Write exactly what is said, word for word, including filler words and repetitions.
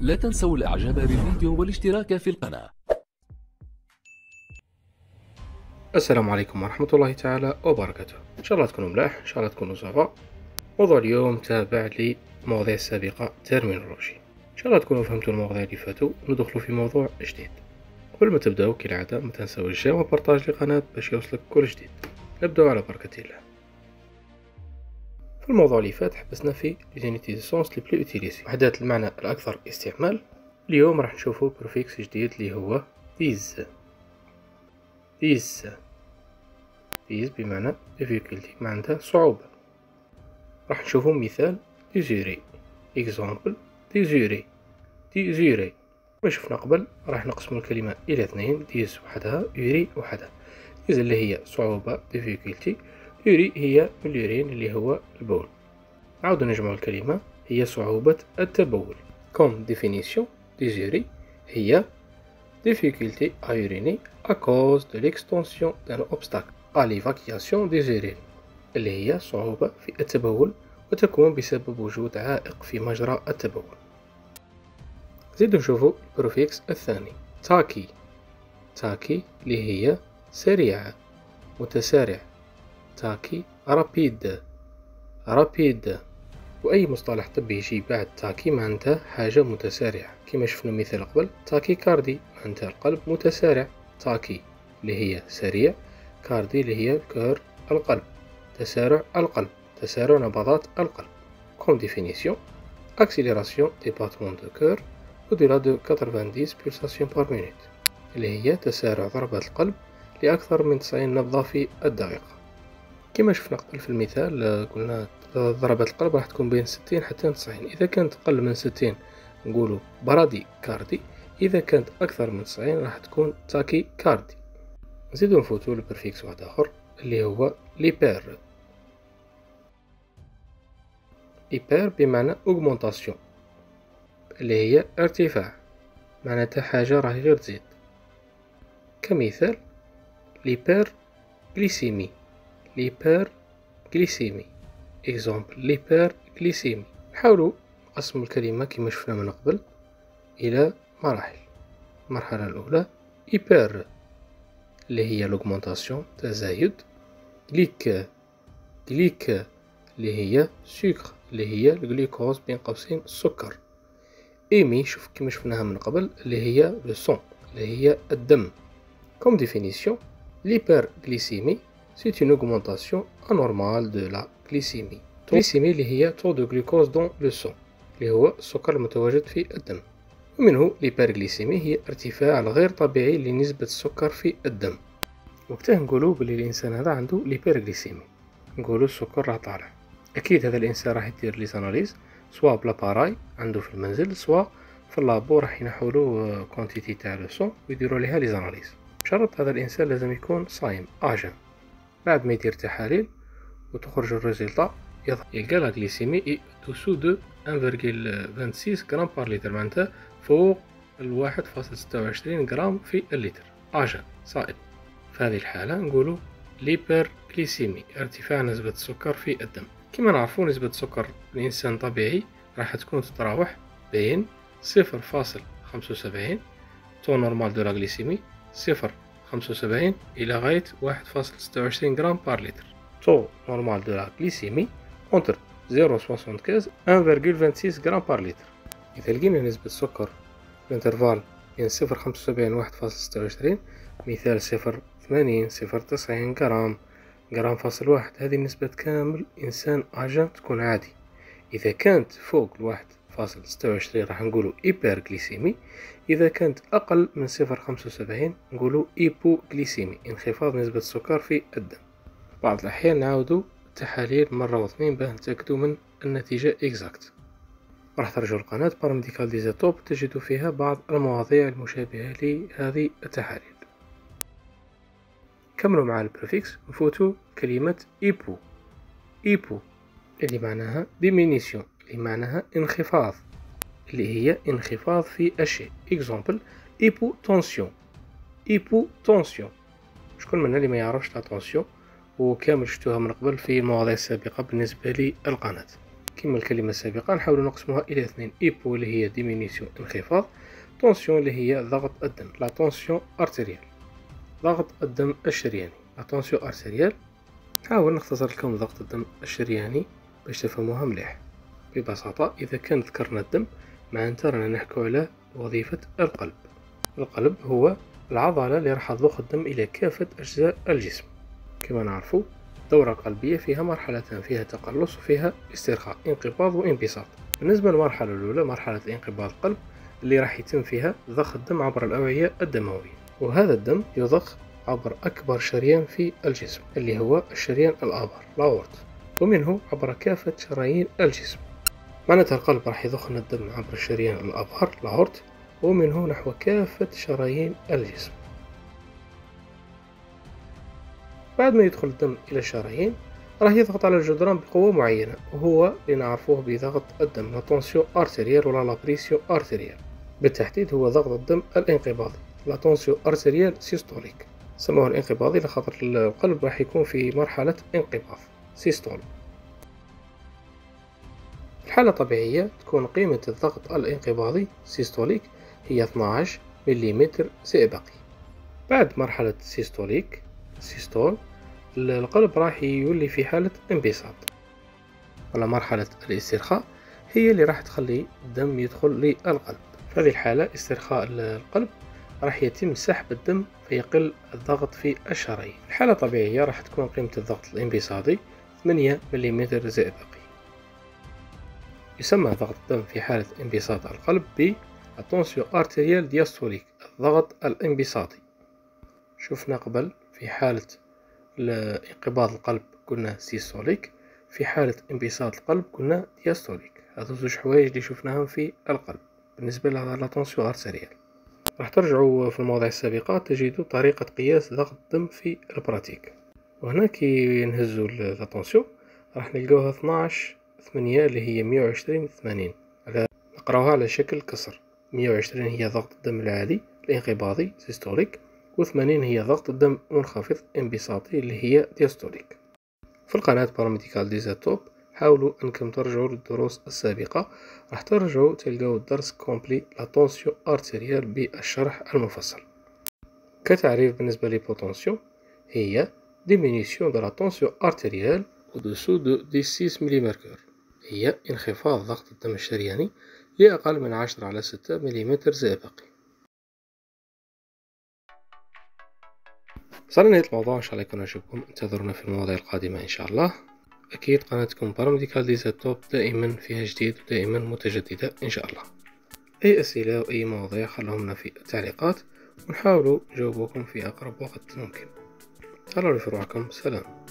لا تنسوا الاعجاب بالفيديو والاشتراك في القناة. السلام عليكم ورحمة الله تعالى وبركاته. إن شاء الله تكونوا ملاح، إن شاء الله تكونوا صافا. موضوع اليوم تابع للمواضيع السابقة ترمينولوجي. إن شاء الله تكونوا فهمتوا المواضيع اللي فاتوا وندخلوا في موضوع جديد. قبل ما تبداو كالعادة ما تنساوش الجيم وبارطاج القناة باش يوصلك كل جديد. نبداو على بركة الله. في الموضوع اللي فات حبسنا في ليزونيتي دو سونس لي بلو اوتيليزي، وحدات المعنى الأكثر استعمال. اليوم راح نشوفوا بروفيكس جديد اللي هو ديز. ديز ديز بمعنى difficulty، معناتها صعوبة. راح نشوفوا مثال ديزيري، example ديزيري ديزيري. ما شفنا قبل راح نقسم الكلمة إلى اثنين، ديز وحدها يوري وحدها. ديز اللي هي صعوبة difficulty، يوري هي من اليورين اللي هو البول. نعاود نجمع الكلمة، هي صعوبة التبول. comme définition ديزيري هي difficulté à uriner à cause de l'extension d'un obstacle à l'évacuation des urines، اللي هي صعوبة في التبول وتكون بسبب وجود عائق في مجرى التبول. زيد نشوفوا البروفيكس الثاني تاكي. تاكي اللي هي سريعة، متسارع. تاكي رابيد رابيد. وأي مصطلح طبي يجي بعد تاكي معناتها حاجة متسارعة، كما شفنا مثال قبل تاكي كاردي معناتها القلب متسارع. تاكي اللي هي سريع، كاردي اللي هي الكور القلب، تسارع القلب، تسارع نبضات القلب. comme définition accélération des battements de cœur au-delà de quatre-vingt-dix pulsations par minute، اللي هي تسارع ضربات القلب لأكثر من تسعين نبضة في الدقيقة. كما شفنا قبل في المثال قلنا ضربات القلب راح تكون بين ستين حتى تسعين. إذا كانت أقل من ستين نقولوا برادي كاردي، إذا كانت أكثر من تسعين راح تكون تاكي كاردي. نزيدو نفوتو لبرفيكس واحد آخر اللي هو ليبير. ليبير بمعنى أوغمونتاسيون، اللي هي ارتفاع، معناتها حاجة راهي غير تزيد. كمثال ليبير غليسيمي، ليبير غليسيمي example ليبير غليسيمي. نحاولوا نقسم الكلمة كما شفنا من قبل إلى مراحل. المرحلة الأولى إيبر اللي هي لوغمونتاسيون تزايد، غليك غليك اللي هي سكر اللي هي الجلوكوز بين قوسين السكر. إيمي شوف كما شفناها من قبل اللي هي لو سون اللي هي الدم. comme définition l'hyperglycémie c'est une augmentation anormale de la glycémie. glycémie اللي هي taux de glucose dans le sang اللي هو السكر المتواجد في الدم. ومنه الهيبرغليسيمي هي ارتفاع الغير طبيعي لنسبة السكر في الدم. وقتها نقولوا بلي الانسان هذا عنده الهيبرغليسيمي، نقولوا السكر راه طالع. اكيد هذا الانسان راح يدير لي زاناليز سواء بلاباراي عنده في المنزل سواء في اللابو، راح ينحولوا كونتيتي تاع لو سون ويديروا ليها لي زاناليز. بشرط هذا الانسان لازم يكون صايم اجن. بعد ما يدير تحاليل وتخرج الريزلطا يلقى لا غليسيمي دوسو دو واحد فاصلة ستة وعشرين غرام بار لتر، معناتها فوق الواحد فاصلة ستة وعشرين غرام في اللتر اجن صائم. في هذه الحالة نقولوا ليبرغليسيمي ارتفاع نسبة السكر في الدم. كما نعرفوا نسبة السكر الانسان طبيعي راح تكون تتراوح بين صفر فاصلة خمسة وسبعين تو نورمال دو لا غليسيمي صفر فاصلة خمسة وسبعين إلى غاية واحد فاصلة ستة وعشرين غرام بار لتر. تو نورمال دو لا غليسيمي اونتر صفر فاصلة خمسة وخمسين واحد فاصلة ستة غرام بار لتر. إذا لقينا نسبة السكر في الانترفال بين صفر فاصلة خمسة وسبعين و واحد فاصلة ستة وعشرين، مثال صفر فاصلة ثمانين صفر فاصلة تسعين غرام غرام فاصل واحد، هذه النسبة كامل إنسان أجن تكون عادي. إذا كانت فوق الواحد فاصلة ستة وعشرين راح نقولوا إيبرغليسيمي، إذا كانت أقل من صفر فاصلة خمسة وسبعين نقولوا إيبوغليسيمي، انخفاض نسبة السكر في الدم. بعض الأحيان نعاودوا التحاليل مرة واثنين باه نتأكدوا من النتيجة إكزاكت. راح ترجعوا القناة باراميديكال ديزيتوب تجدوا فيها بعض المواضيع المشابهة لهذه التحاليل. كملوا مع البريفكس نفوتوا كلمة إيبو. إيبو اللي معناها ديمينيسيون اللي معناها انخفاض، اللي هي انخفاض في الشيء. اكزامبل ايبوتونسيون. ايبوتونسيون شكون منا اللي ما يعرفش لا طونسيون، وكامل شفتوها من قبل في المواضيع السابقة بالنسبة للقناة. كما الكلمة السابقة نحاول نقسمها إلى اثنين. إيبو اللي هي ديمينيسيون انخفاض، تونسيون اللي هي ضغط الدم لا تونسيون ارتيريال، ضغط الدم الشرياني لا تونسيون ارتيريال. نحاول نختصر لكم ضغط الدم الشرياني باش تفهموها مليح. ببساطة إذا كان ذكرنا الدم معناتها رانا نحكو على وظيفة القلب. القلب هو العضلة اللي راح تضخ الدم إلى كافة أجزاء الجسم. كما نعرفوا الدورة القلبية فيها مرحلتان، فيها تقلص وفيها استرخاء، انقباض وانبساط. بالنسبة للمرحلة الأولى مرحلة انقباض القلب اللي راح يتم فيها ضخ الدم عبر الأوعية الدموية، وهذا الدم يضخ عبر أكبر شريان في الجسم اللي هو الشريان الآبر لاورت، ومنه عبر كافة شرايين الجسم. معناتها القلب راح يضخ الدم عبر الشريان الآبر لاورت ومنه نحو كافة شرايين الجسم. بعد ما يدخل الدم إلى الشرايين راح يضغط على الجدران بقوة معينة، وهو اللي نعرفوه بضغط الدم لا تونسيون ارتيريال ولا لا بريسيون ارتيريال. بالتحديد هو ضغط الدم الانقباضي لا تونسيون ارتيريال سيستوليك. سموه الانقباضي لخاطر القلب راح يكون في مرحلة انقباض سيستول. في الحالة الطبيعية تكون قيمة الضغط الانقباضي سيستوليك هي اثناش مليمتر زئبقي. بعد مرحلة سيستوليك سيستول القلب راح يولي في حالة انبساط، ولا مرحلة الاسترخاء هي اللي راح تخلي الدم يدخل للقلب. في هذه الحالة استرخاء القلب راح يتم سحب الدم فيقل الضغط في الشرايين. الحالة الطبيعية راح تكون قيمة الضغط الانبساطي ثمانية مليمتر زئبقي. يسمى ضغط الدم في حالة انبساط القلب ب التونسيون ارتيريال دياستوليك، الضغط الانبساطي. شفنا قبل في حالة انقباض القلب قلنا سيستوليك، في حالة انبساط القلب قلنا دياستوليك. هذو زوج حوايج اللي شفناهم في القلب بالنسبة لا تونسيون ارتيريال. راح ترجعوا في المواضيع السابقة تجدوا طريقة قياس ضغط الدم في البراتيك، وهنا كي نهزوا لا تونسيون راح نلقاوها اثناش ثمانية اللي هي مية وعشرين ثمانين، على نقراوها على شكل كسر. مية وعشرين هي ضغط الدم العالي الانقباضي سيستوليك، وثمانين هي ضغط الدم منخفض انبساطي اللي هي دياستوليك. في القناة باراميديكال ديزاتوب حاولوا انكم ترجعوا للدروس السابقة، راح ترجعوا تلقاو الدرس كومبلي لا تونسيون ارتيريال بالشرح المفصل. كتعريف بالنسبة للبوتنسيون هي ديمينيسيون دو لا تونسيون ارتيريال au-dessous de ستة مليمتر، هي انخفاض ضغط الدم الشرياني لأقل من عشرة على ستة مليمتر زئبقي. وصلنا لنهاية الموضوع، إن شاء الله يكون عجبكم. انتظرونا في المواضيع القادمة إن شاء الله. أكيد قناتكم باراميديكال ديزاتوب دائما فيها جديد ودائما متجددة إن شاء الله. أي أسئلة أو أي مواضيع خلوهم لنا في التعليقات ونحاولوا نجاوبكم في أقرب وقت ممكن. تهلاو في روحكم، سلام.